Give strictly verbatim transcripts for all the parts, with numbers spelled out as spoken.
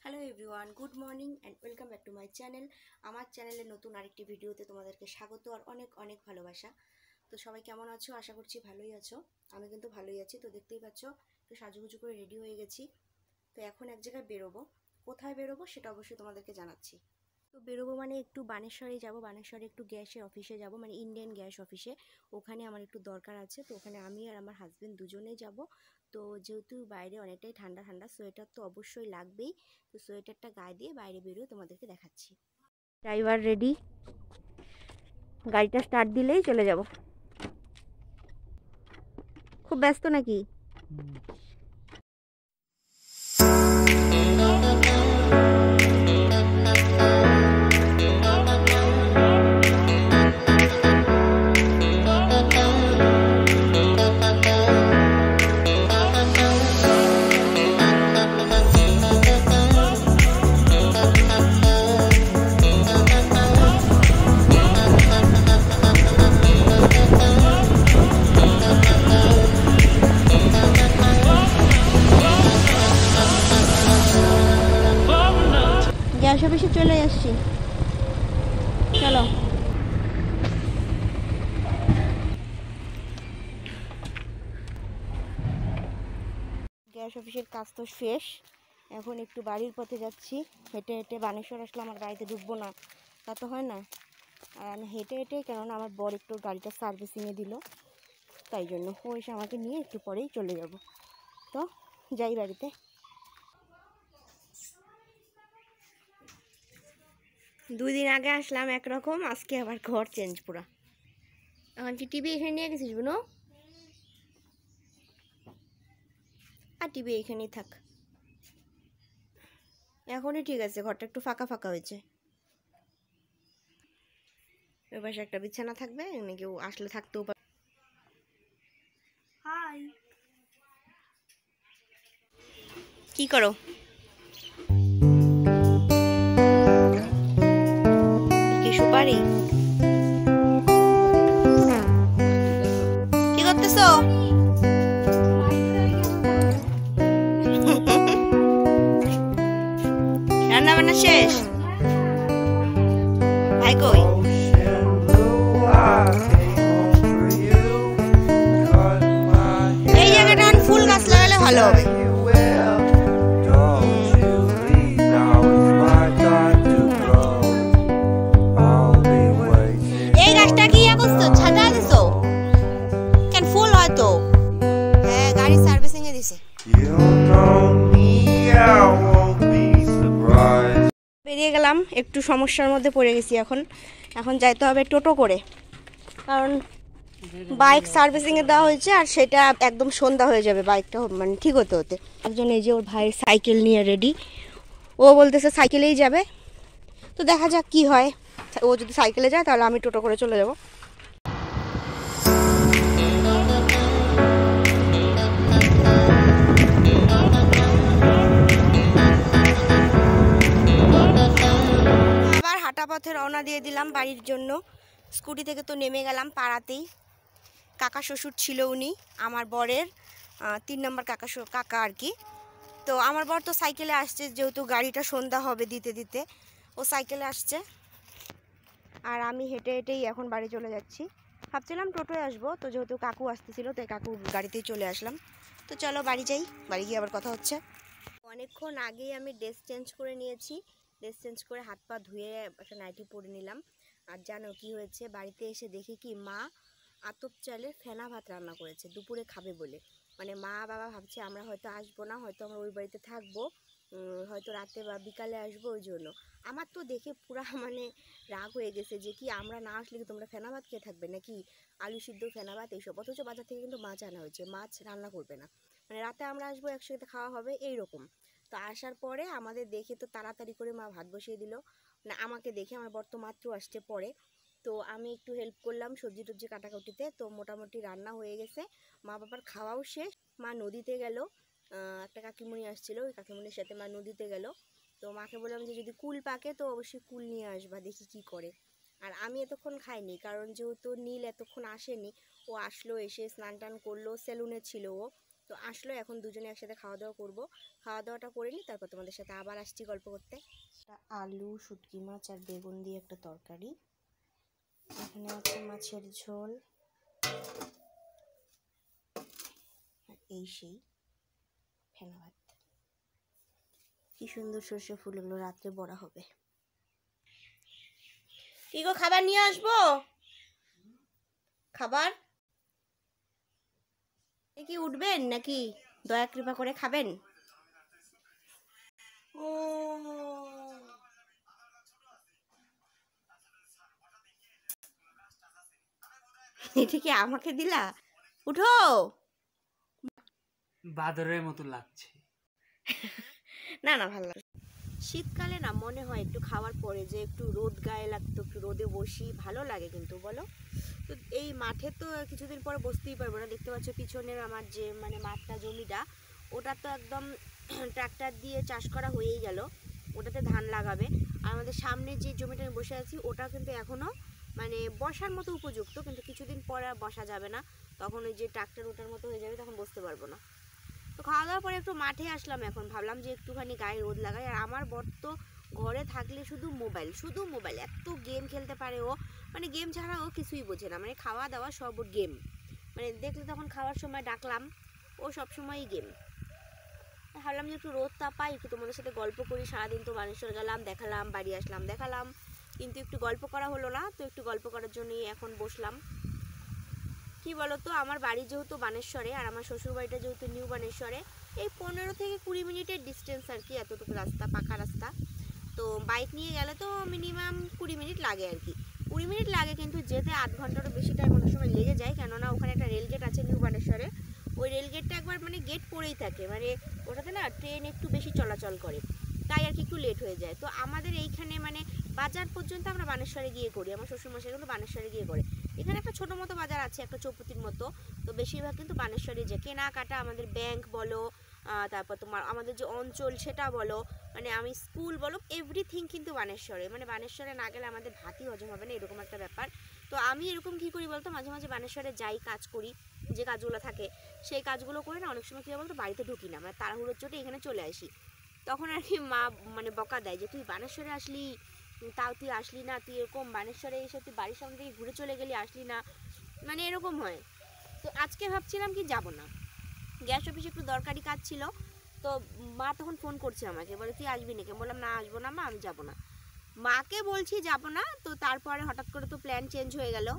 Hello everyone, good morning and welcome back to my channel. আমার চ্যানেলে নতুন আরেকটি ভিডিওতে তোমাদেরকে স্বাগত আর অনেক অনেক ভালোবাসা। তো সবাই কেমন আছো? আশা করছি ভালোই আছো। আমি কিন্তু ভালোই আছি। তো দেখতেই পাচ্ছ একটু সাজুগুজু করে রেডি হয়ে গেছি। তো এখন এক জায়গায় বেরোবো। কোথায় বেরোবো সেটা অবশ্যই তোমাদেরকে জানাচ্ছি। তো বেরোবো মানে একটু বানেশ্বরে যাব, বানেশ্বরে একটু গ্যাসের অফিসে যাব, মানে ইন্ডিয়ান গ্যাস অফিসে। ওখানে আমার একটু দরকার আছে। তো ওখানে আমি আর আমার হাজবেন্ড দুজনেই যাব। তো যেহেতু বাইরে অনেকটাই ঠান্ডা ঠান্ডা, সোয়েটার তো অবশ্যই লাগবেই। তো সোয়েটারটা গায়ে দিয়ে বাইরে বেরিয়ে তোমাদেরকে দেখাচ্ছি। ড্রাইভার রেডি, গাড়িটা স্টার্ট দিলেই চলে যাব। খুব ব্যস্ত নাকি? গ্যাস অফিসে চলে এসেছি, চলো। গ্যাস অফিসের কাজ তো শেষ, এখন একটু বাড়ির পথে যাচ্ছি। হেঁটে হেঁটে বানেশ্বর আসলে আমার গাড়িতে ঢুকবো না, তা তো হয় না। আর আমি হেঁটে হেঁটে, কেননা আমার বর একটু গাড়িটা সার্ভিসিংয়ে দিল, তাই জন্য ও এসে আমাকে নিয়ে একটু পরেই চলে যাব। তো যাই বাড়িতে। দুই দিন আগে আসলাম একরকম, আজকে আবার ঘর চেঞ্জ পুরা। এখন কি টিভি এখানে নিয়ে গেছিস বুনো? আর টিভি এখানেই থাক, এখনই ঠিক আছে। ঘরটা একটু ফাঁকা ফাঁকা হয়েছে। ওই পাশে একটা বিছানা থাকবে, এখানে কেউ আসলে থাকতেও পারে। হাই, কি করো? কি সুপারি? কি করতেছো? রান্না বান্না শেষ? ভাই কই? এই জায়গাটা ফুল গাছ লাগালে ভালো হবে। এই গাছটা কি করছো? ছাটা দিছো কেন? ফুল হয়তো। হ্যাঁ, গাড়ি সার্ভিসিং এ দিছে। বেরিয়ে গেলাম, একটু সমস্যার মধ্যে পড়ে গেছি। এখন এখন যাইতে হবে টোটো করে, কারণ বাইক সার্ভিসিংয়ে দেওয়া হয়েছে আর সেটা একদম সন্ধ্যা হয়ে যাবে বাইকটা মানে ঠিক হতে হতে। একজন এই যে ওর ভাইয়ের সাইকেল নিয়ে রেডি, ও বলতেছে সাইকেলেই যাবে। তো দেখা যাক কি হয়। ও যদি সাইকেলে যায় তাহলে আমি টোটো করে চলে যাব। আবার হাঁটা পথে রওনা দিয়ে দিলাম বাড়ির জন্য। স্কুটি থেকে তো নেমে গেলাম পাড়াতেই। কাকা শ্বশুর ছিল, উনি আমার বরের তিন নম্বর কাকা কাকা আর কি। তো আমার বর তো সাইকেলে আসছে, যেহেতু গাড়িটা সন্ধ্যা হবে দিতে দিতে, ও সাইকেলে আসছে। আর আমি হেঁটে হেঁটেই এখন বাড়ি চলে যাচ্ছি। ভাবছিলাম টোটোয় আসবো, তো যেহেতু কাকু আসতেছিল তাই কাকু গাড়িতেই চলে আসলাম। তো চলো বাড়ি যাই, বাড়ি গিয়ে আবার কথা হচ্ছে। অনেকক্ষণ আগেই আমি ড্রেস চেঞ্জ করে নিয়েছি। ড্রেস চেঞ্জ করে হাত পা ধুয়ে একটা নাইটি পরে নিলাম। আর জানো কি হয়েছে? বাড়িতে এসে দেখি কি মা আতপ চালের ফেনা ভাত রান্না করেছে দুপুরে খাবে বলে। মানে মা বাবা ভাবছে আমরা হয়তো আসবো না, হয়তো আমরা ওই বাড়িতে থাকবো, হয়তো রাতে বা বিকালে আসবো, ওই জন্য। আমার তো দেখে পুরা মানে রাগ হয়ে গেছে যে কি আমরা না আসলে কি তোমরা ফেনা ভাত খেয়ে থাকবে নাকি? আলু সিদ্ধ, ফেনা ভাত এইসব। অথচ বাজার থেকে কিন্তু মাছ আনা হয়েছে, মাছ রান্না করবে না, মানে রাতে আমরা আসবো একসাথে খাওয়া হবে এইরকম। তো আসার পরে আমাদের দেখে তো তাড়াতাড়ি করে মা ভাত বসিয়ে দিল। না, আমাকে দেখে, আমার বর তো মাত্র আসছে পরে। তো আমি একটু হেল্প করলাম সবজি টবজি কাটাকুটিতে। তো মোটামুটি রান্না হয়ে গেছে, মা বাবার খাওয়াও শেষ। মা নদীতে গেল, একটা কাকিমণি আসছিল, ওই কাকিমণির সাথে মা নদীতে গেল। তো মাকে বললাম যে যদি কুল পাকে তো অবশ্যই কুল নিয়ে আসবা, দেখি কি করে। আর আমি এতক্ষণ খাইনি, কারণ যেহেতু নীল এতক্ষণ আসেনি, ও আসলো, এসে স্নান টান করলো, সেলুনে ছিল ও। তো আসলো, এখন দুজনে একসাথে খাওয়া দাওয়া করবো। খাওয়া দাওয়াটা করে নিই, তারপর তোমাদের সাথে আবার আসছি গল্প করতে। আলু, শুটকি মাছ আর বেগুন দিয়ে একটা তরকারি, এখানে আছে মাছের ঝোল, আর এই সেই ফেনা ভাত। কি সুন্দর সর্ষে ফুল, এগুলো রাত্রে বড়া হবে। কি গো, খাবার নিয়ে আসবো? খাবার কি উঠবেন নাকি? দয়া কৃপা করে খাবেন। এটা কি আমাকে দিলা? উঠো। বাদরের মতো লাগছে। না না, ভালো লাগে। শীতকালে না মনে হয় একটু খাওয়ার পরে যে একটু রোদ গায়ে লাগতো, একটু রোদে বসি, ভালো লাগে কিন্তু বলো। তো এই মাঠে তো কিছুদিন পরে বসতেই পারবো না। দেখতে পাচ্ছ পিছনের আমার যে মানে মাঠটা, জমিটা, ওটা তো একদম ট্রাক্টর দিয়ে চাষ করা হয়েই গেল, ওটাতে ধান লাগাবে। আর আমাদের সামনে যে জমিটা আমি বসে আছি ওটা কিন্তু এখনও মানে বসার মতো উপযুক্ত, কিন্তু কিছুদিন পরে আর বসা যাবে না, তখন ওই যে ট্রাক্টর ওটার মতো হয়ে যাবে, তখন বসতে পারবো না। তো খাওয়া দাওয়ার পরে একটু মাঠে আসলাম, এখন ভাবলাম যে একটুখানি গায়ে রোদ লাগাই। আর আমার বর তো ঘরে থাকলে শুধু মোবাইল, শুধু মোবাইল, এত গেম খেলতে পারে ও, মানে গেম ছাড়া ও কিছুই বোঝে না, মানে খাওয়া দাওয়া সব গেম। মানে দেখলে তখন খাওয়ার সময় ডাকলাম, ও সবসময়ই গেম। ভাবলাম যে একটু রোদটা পাই, একটু তোমাদের সাথে গল্প করি। সারাদিন তো বানেশ্বর গেলাম, দেখালাম, বাড়ি আসলাম, দেখালাম, কিন্তু একটু গল্প করা হলো না। তো একটু গল্প করার জন্যই এখন বসলাম। কি বলতো, আমার বাড়ি যেহেতু বানেশ্বরে আর আমার শ্বশুর বাড়িটা যেহেতু নিউ বানেশ্বরে, এই পনেরো থেকে কুড়ি মিনিটের ডিস্টেন্স আর কি, এতটুকু রাস্তা, পাকা রাস্তা। তো বাইক নিয়ে গেলে তো মিনিমাম কুড়ি মিনিট লাগে আর কি, কুড়ি মিনিট লাগে, কিন্তু যেতে আধ ঘন্টারও বেশি টাইম অনেক সময় লেগে যায়, কেননা ওখানে একটা রেলগেট আছে নিউ বানেশ্বরে। ওই রেলগেটটা একবার মানে গেট পড়েই থাকে, মানে ওটাতে না ট্রেন একটু বেশি চলাচল করে, তাই আর কি একটু লেট হয়ে যায়। তো আমাদের এইখানে মানে বাজার পর্যন্ত আমরা বানেশ্বরে গিয়ে করি, আমার শ্বশুরমশাই কিন্তু বানেশ্বরে গিয়ে করে। এখানে একটা ছোটো মতো বাজার আছে, একটা চৌপতির মতো, তো বেশিরভাগ কিন্তু বানেশ্বরে যে কেনাকাটা, আমাদের ব্যাংক বলো, তারপর তোমার আমাদের যে অঞ্চল সেটা বলো, মানে আমি স্কুল বলো, এভরিথিং কিন্তু বানেশ্বরে। মানে বানেশ্বরে না গেলে আমাদের ভাতই হজম হবে না, এরকম একটা ব্যাপার। তো আমি এরকম কী করি বলতো, মাঝে মাঝে বানেশ্বরে যাই, কাজ করি, যে কাজগুলো থাকে সেই কাজগুলো করে না অনেক সময় কী বলতো বাড়িতে ঢুকি না, মানে তাড়াহুড়োর চোটে এখানে চলে আসি। তখন আর কি মা মানে বকা দেয় যে তুই বানেশ্বরে আসলি, তাও তুই আসলি না, তুই এরকম বানেশ্বরে এসে তুই বাড়ির সামনে থেকে ঘুরে চলে গেলি, আসলি না, মানে এরকম হয়। তো আজকে ভাবছিলাম কি যাব না, গ্যাস অফিসে একটু দরকারি কাজ ছিল। তো মা তখন ফোন করছে আমাকে, বলে তুই আসবি নাকি? বললাম না, আসবো না মা, আমি যাবো না। মাকে বলছি যাবো না, তো তারপরে হঠাৎ করে তো প্ল্যান চেঞ্জ হয়ে গেল।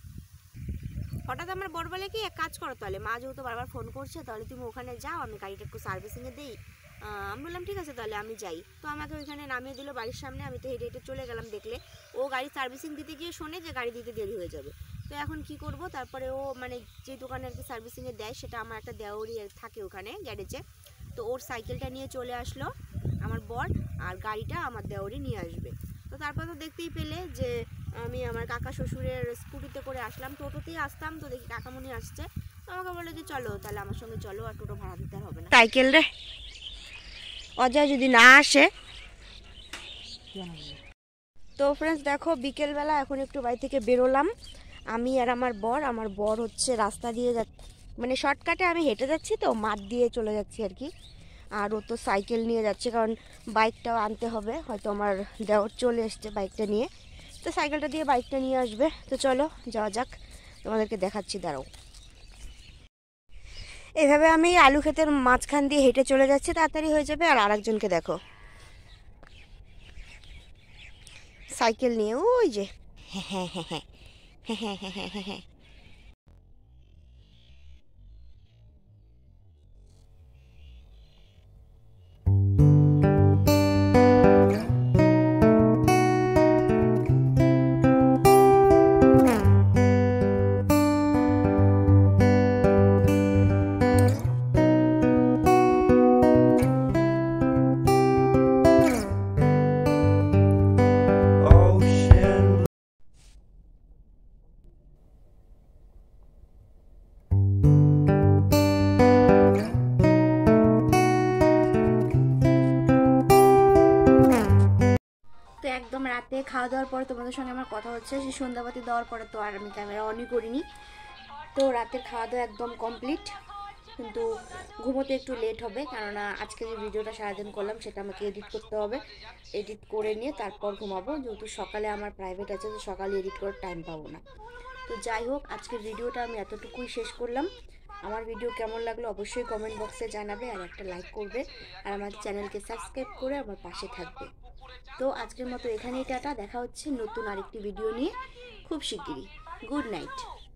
হঠাৎ আমার বড় বলে কি, এক কাজ করো তাহলে, মা যেহেতু বারবার ফোন করছে, তাহলে তুমি ওখানে যাও, আমি গাড়িটা একটু সার্ভিসিংয়ে দিই। আমি বললাম ঠিক আছে তাহলে আমি যাই। তো আমাকে ওইখানে নামিয়ে দিল বাড়ির সামনে, আমি তো হেঁটে হেঁটে চলে গেলাম। দেখলে ও গাড়ি সার্ভিসিং দিতে গিয়ে শোনে যে গাড়ি দিতে দেরি হয়ে যাবে। তো এখন কি করব, তারপরে ও মানে যে দোকানে আর কি সার্ভিসিংয়ে দেয়, সেটা আমার একটা দেওয়ারি থাকে ওখানে গ্যারেজে। তো ওর সাইকেলটা নিয়ে চলে আসলো আমার বর, আর গাড়িটা আমার দেওয়ারি নিয়ে আসবে। তো তারপর তো দেখতেই পেলে যে আমি আমার কাকা শ্বশুরের স্কুটিতে করে আসলাম, টোটোতেই আসতাম, তো দেখি কাকামুনি আসছে, আমাকে বলে যে চলো তাহলে আমার সঙ্গে চলো, আর টোটো ভাড়া দিতে হবে না। সাইকেল রে অজয় যদি না আসে। তো ফ্রেন্ডস দেখো, বিকেলবেলা এখন একটু বাড়ি থেকে বেরোলাম আমি আর আমার বর। আমার বর হচ্ছে রাস্তা দিয়ে যাচ্ছে, মানে শর্টকাটে, আমি হেঁটে যাচ্ছি তো মাঠ দিয়ে চলে যাচ্ছি আর কি। আর ও তো সাইকেল নিয়ে যাচ্ছে, কারণ বাইকটাও আনতে হবে, হয়তো আমার দেওর চলে এসছে বাইকটা নিয়ে, তো সাইকেলটা দিয়ে বাইকটা নিয়ে আসবে। তো চলো যাওয়া যাক, তোমাদেরকে দেখাচ্ছি, দাঁড়াও। এভাবে আমি আলু ক্ষেতের মাঝখান দিয়ে হেঁটে চলে যাচ্ছি, তাড়াতাড়ি হয়ে যাবে। আর আরেকজনকে দেখো সাইকেল নিয়ে, ওই যে হ্যাঁ হ্যাঁ হ্যাঁ হ্যাঁ হ্যাঁ হ্যাঁ হ্যাঁ হ্যাঁ হ্যাঁ। একদম রাতে খাওয়া দাওয়ার পরে তোমাদের সঙ্গে আমার কথা হচ্ছে, সেই সন্ধ্যাবাতি দেওয়ার পরে তো আর আমি ক্যামেরা অনই করিনি। তো রাতের খাওয়া দাওয়া একদম কমপ্লিট। কিন্তু ঘুমোতে একটু লেট হবে, কেননা আজকে যে ভিডিওটা সারাদিন করলাম সেটা আমাকে এডিট করতে হবে। এডিট করে নিয়ে তারপর ঘুমাবো, যেহেতু সকালে আমার প্রাইভেট আছে, তো সকালে এডিট করার টাইম পাবো না। তো যাই হোক, আজকের ভিডিওটা আমি এতটুকুই শেষ করলাম। আমার ভিডিও কেমন লাগলো অবশ্যই কমেন্ট বক্সে জানাবে, আর একটা লাইক করবে, আর আমার চ্যানেলকে সাবস্ক্রাইব করে আমার পাশে থাকবে। তো আজকের মতো এখানেই টাটা, দেখা হচ্ছে নতুন আরেকটি ভিডিও নিয়ে খুব শিগগিরই। Good night.